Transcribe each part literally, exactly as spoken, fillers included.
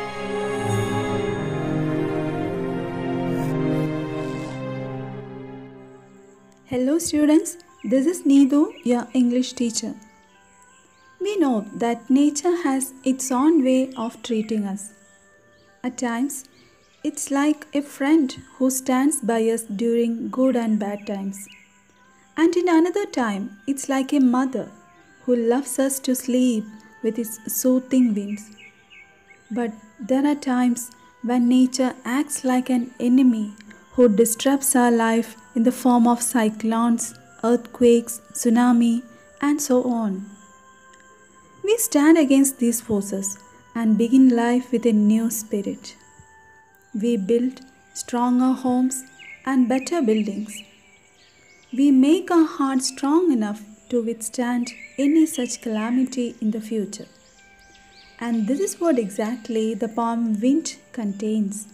Hello students, this is Needu, your English teacher. We know that nature has its own way of treating us. At times, it's like a friend who stands by us during good and bad times. And in another time, it's like a mother who loves us to sleep with its soothing winds. But there are times when nature acts like an enemy who disrupts our life in the form of cyclones, earthquakes, tsunami, and so on. We stand against these forces and begin life with a new spirit. We build stronger homes and better buildings. We make our hearts strong enough to withstand any such calamity in the future. And this is what exactly the poem Wind contains.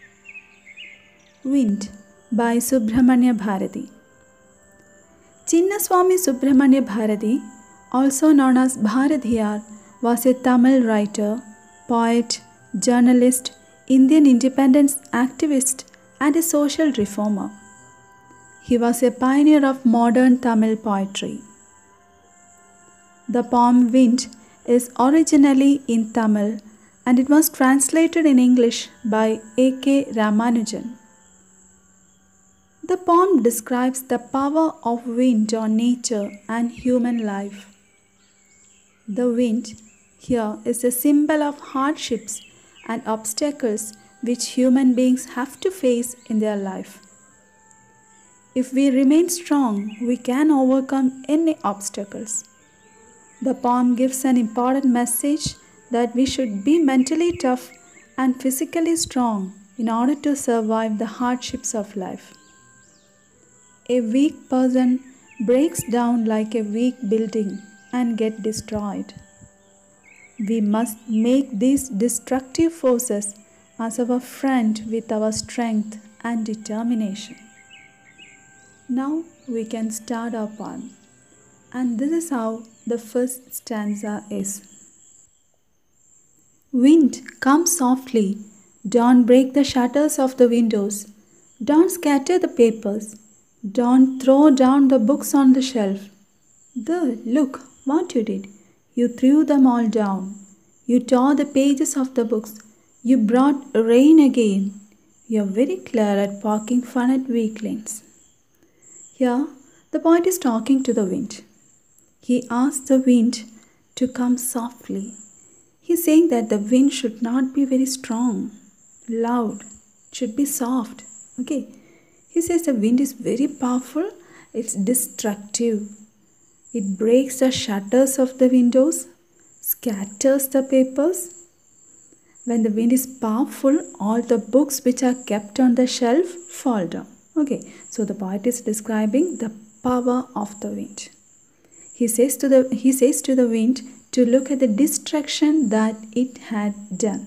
Wind by Subramanya Bharati. Chinnaswamy Subramanya Bharati, also known as Bharatiyar, was a Tamil writer, poet, journalist, Indian independence activist, and a social reformer. He was a pioneer of modern Tamil poetry. The poem Wind is originally in Tamil and it was translated in English by A K Ramanujan. The poem describes the power of wind on nature and human life. The wind here is a symbol of hardships and obstacles which human beings have to face in their life. If we remain strong, we can overcome any obstacles. The poem gives an important message that we should be mentally tough and physically strong in order to survive the hardships of life. A weak person breaks down like a weak building and gets destroyed. We must make these destructive forces as our friend with our strength and determination. Now we can start our poem. And this is how the first stanza is. Wind, come softly, don't break the shutters of the windows, don't scatter the papers, don't throw down the books on the shelf. There, look what you did. You threw them all down. You tore the pages of the books. You brought rain again. You're very clear at poking fun at weaklings. Here, the poet is talking to the wind. He asks the wind to come softly. He's saying that the wind should not be very strong, loud, it should be soft. Okay. He says the wind is very powerful, it's destructive. It breaks the shutters of the windows, scatters the papers. When the wind is powerful, all the books which are kept on the shelf fall down. Okay, so the poet is describing the power of the wind. He says to the, he says to the wind to look at the destruction that it had done.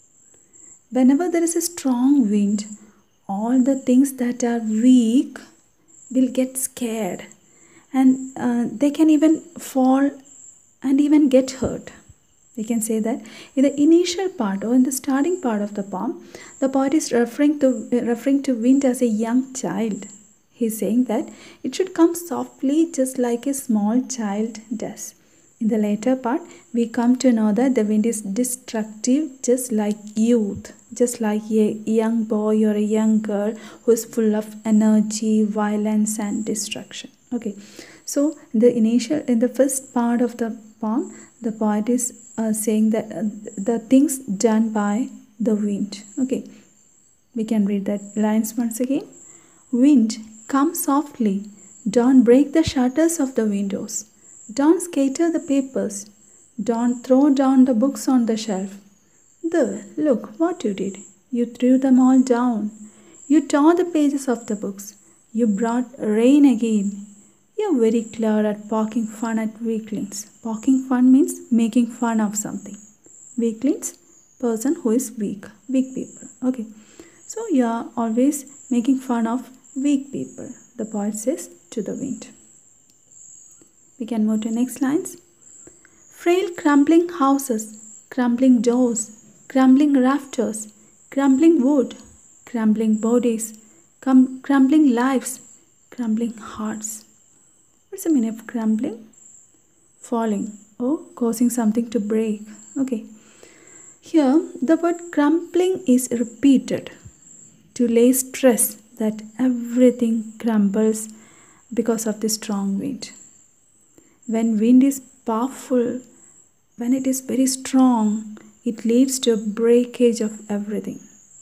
Whenever there is a strong wind, all the things that are weak will get scared and uh, they can even fall and even get hurt. We can say that in the initial part or in the starting part of the poem, the poet is referring to, uh, referring to wind as a young child. He is saying that it should come softly just like a small child does. In the later part, we come to know that the wind is destructive just like youth, just like a young boy or a young girl who is full of energy, violence and destruction. Okay, so in the initial, in the first part of the poem, the poet is uh, saying that uh, the things done by the wind. Okay, we can read that lines once again. Wind, come softly, don't break the shutters of the windows. Don't scatter the papers. Don't throw down the books on the shelf. There, look what you did. You threw them all down. You tore the pages of the books. You brought rain again. You're very clever at poking fun at weaklings. Poking fun means making fun of something. Weaklings, person who is weak. Weak people. Okay. So you are always making fun of weak people. The poet says to the wind. We can move to next lines. Frail crumbling houses, crumbling doors, crumbling rafters, crumbling wood, crumbling bodies, cum- crumbling lives, crumbling hearts. What's the meaning of crumbling? Falling or causing something to break. Okay. Here, the word crumbling is repeated to lay stress that everything crumbles because of the strong wind. When wind is powerful, when it is very strong, it leads to a breakage of everything.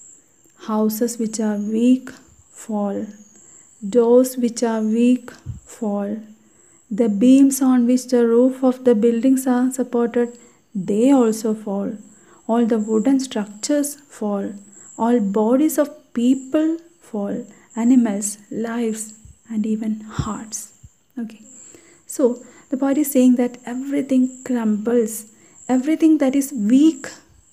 Houses which are weak fall. Doors which are weak fall. The beams on which the roof of the buildings are supported, they also fall. All the wooden structures fall. All bodies of people fall. Animals, lives, and even hearts. Okay. So, the poet is saying that everything crumbles. Everything that is weak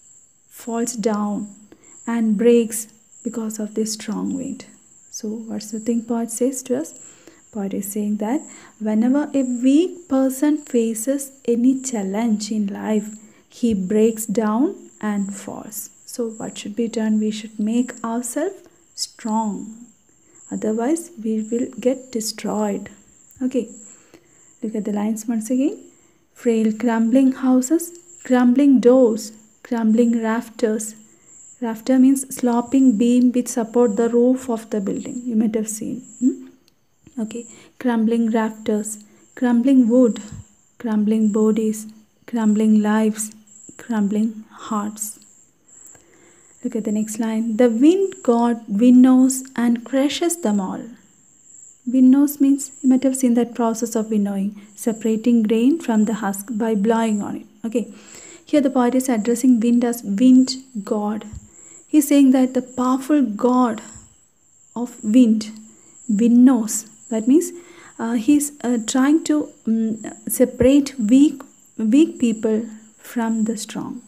falls down and breaks because of this strong wind. So, what's the thing poet says to us? Poet is saying that whenever a weak person faces any challenge in life, he breaks down and falls. So what should be done? We should make ourselves strong. Otherwise, we will get destroyed. Okay. Look at the lines once again. Frail crumbling houses, crumbling doors, crumbling rafters. Rafter means sloping beam which support the roof of the building. You might have seen. Hmm? Okay, crumbling rafters, crumbling wood, crumbling bodies, crumbling lives, crumbling hearts. Look at the next line. The wind god winnows and crushes them all. Winnows means, you might have seen that process of winnowing, separating grain from the husk by blowing on it. Okay, here the poet is addressing wind as wind god. He is saying that the powerful god of wind winnows. That means uh, he is uh, trying to um, separate weak, weak people from the strong.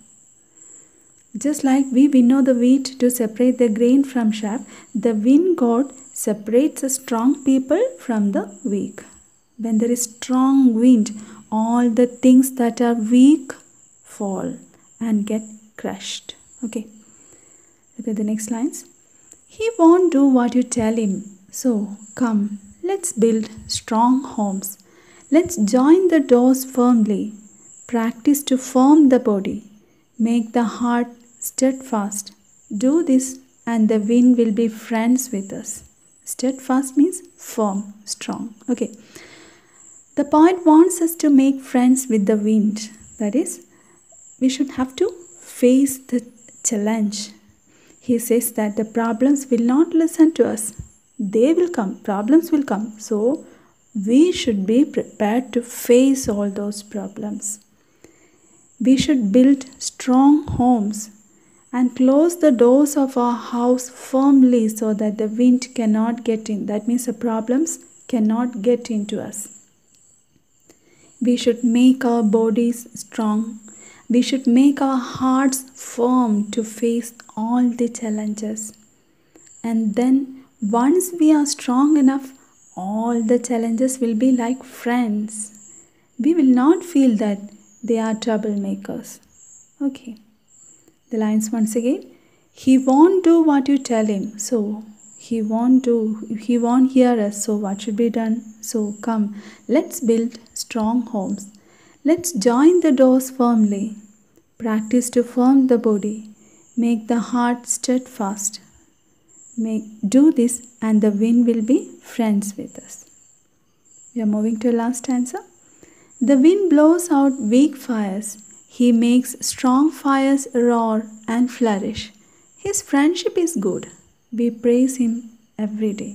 Just like we winnow the wheat to separate the grain from chaff, the wind god separates the strong people from the weak. When there is strong wind, all the things that are weak fall and get crushed. Okay. Look at the next lines. He won't do what you tell him. So come, let's build strong homes. Let's join the doors firmly. Practice to form the body. Make the heart steadfast. Do this and the wind will be friends with us. Steadfast means firm, strong. Okay. The poet wants us to make friends with the wind. That is, we should have to face the challenge. He says that the problems will not listen to us. They will come. Problems will come. So, we should be prepared to face all those problems. We should build strong homes and close the doors of our house firmly so that the wind cannot get in. That means the problems cannot get into us. We should make our bodies strong. We should make our hearts firm to face all the challenges. And then once we are strong enough, all the challenges will be like friends. We will not feel that they are troublemakers. Okay. The lines once again. He won't do what you tell him. So, he won't do, he won't hear us. So, what should be done? So, come, let's build strong homes. Let's join the doors firmly. Practice to form the body. Make the heart steadfast. Make, do this and the wind will be friends with us. We are moving to the last stanza. The wind blows out weak fires. He makes strong fires roar and flourish. His friendship is good. We praise him every day.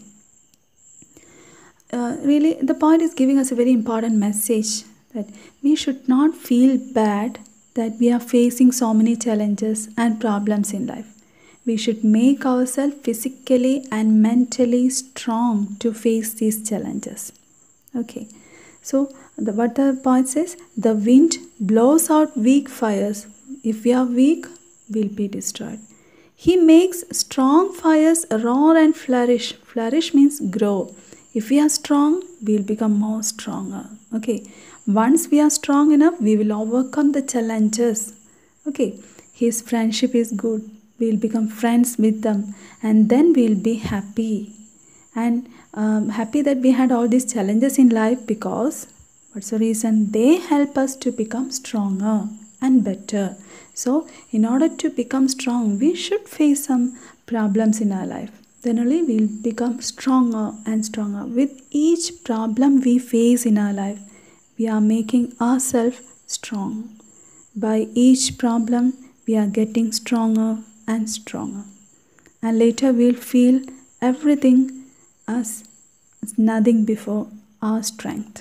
Uh, really, the poet is giving us a very important message that we should not feel bad that we are facing so many challenges and problems in life. We should make ourselves physically and mentally strong to face these challenges. Okay, so the, what the poet says, the wind blows out weak fires. If we are weak, we'll be destroyed. He makes strong fires roar and flourish. Flourish means grow. If we are strong, we'll become more stronger. Okay. Once we are strong enough, we will overcome the challenges. Okay. his friendship is good. We'll become friends with them, and then we'll be happy. And um, happy that we had all these challenges in life, because what's the reason? They help us to become stronger and better. So, in order to become strong, we should face some problems in our life. Then only we'll become stronger and stronger. With each problem we face in our life, we are making ourselves strong. By each problem, we are getting stronger and stronger. And later we'll feel everything as nothing before our strength.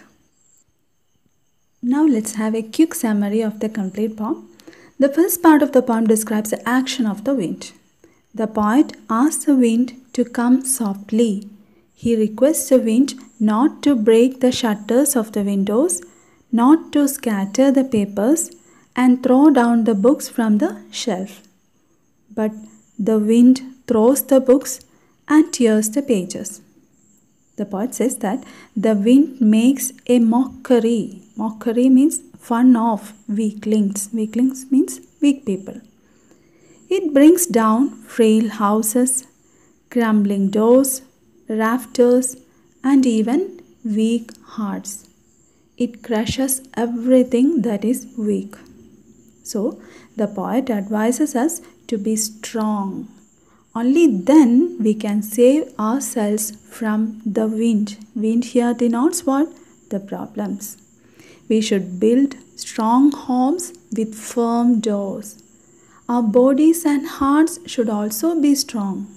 Now let's have a quick summary of the complete poem. The first part of the poem describes the action of the wind. The poet asks the wind to come softly. He requests the wind not to break the shutters of the windows, not to scatter the papers and throw down the books from the shelf. But the wind throws the books and tears the pages. The poet says that the wind makes a mockery. Mockery means fun of weaklings. Weaklings means weak people. It brings down frail houses, crumbling doors, rafters, and even weak hearts. It crushes everything that is weak. So, the poet advises us to be strong. Only then we can save ourselves from the wind. Wind here denotes what? The problems. We should build strong homes with firm doors. Our bodies and hearts should also be strong.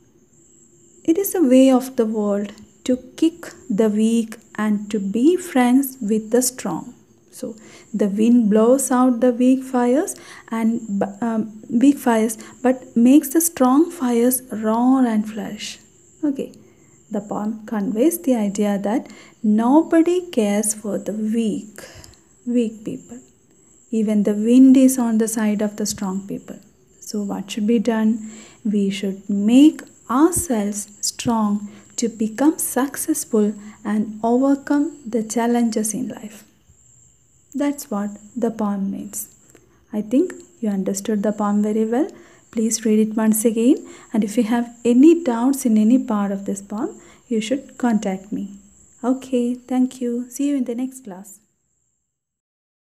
It is a way of the world to kick the weak and to be friends with the strong. So the wind blows out the weak fires and um, weak fires, but makes the strong fires roar and flourish. Okay, the poem conveys the idea that nobody cares for the weak, weak people. Even the wind is on the side of the strong people. So what should be done? We should make ourselves strong to become successful and overcome the challenges in life. That's what the poem means. I think you understood the poem very well. Please read it once again, and if you have any doubts in any part of this poem, you should contact me. Okay, thank you. See you in the next class.